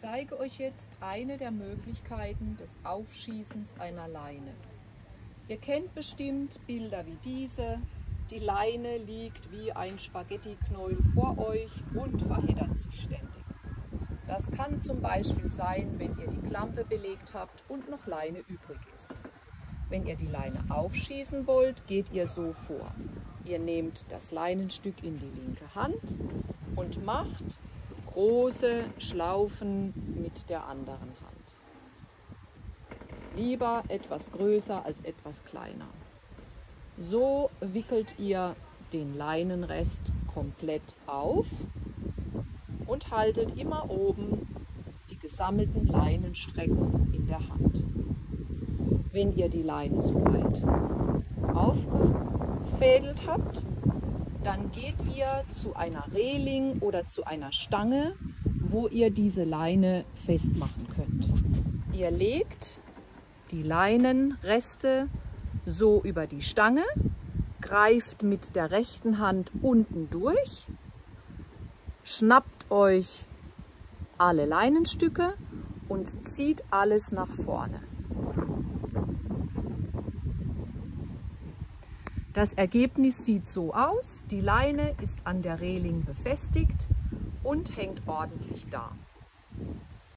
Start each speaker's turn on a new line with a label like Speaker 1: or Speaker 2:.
Speaker 1: zeige euch jetzt eine der Möglichkeiten des Aufschießens einer Leine. Ihr kennt bestimmt Bilder wie diese. Die Leine liegt wie ein Spaghettiknäuel vor euch und verheddert sich ständig. Das kann zum Beispiel sein, wenn ihr die Klampe belegt habt und noch Leine übrig ist. Wenn ihr die Leine aufschießen wollt, geht ihr so vor. Ihr nehmt das Leinenstück in die linke Hand und macht große Schlaufen mit der anderen Hand. Lieber etwas größer als etwas kleiner. So wickelt ihr den Leinenrest komplett auf und haltet immer oben die gesammelten Leinenstrecken in der Hand. Wenn ihr die Leine soweit aufgefädelt habt, dann geht ihr zu einer Reling oder zu einer Stange, wo ihr diese Leine festmachen könnt. Ihr legt die Leinenreste so über die Stange, greift mit der rechten Hand unten durch, schnappt euch alle Leinenstücke und zieht alles nach vorne. Das Ergebnis sieht so aus: Die Leine ist an der Reling befestigt und hängt ordentlich da.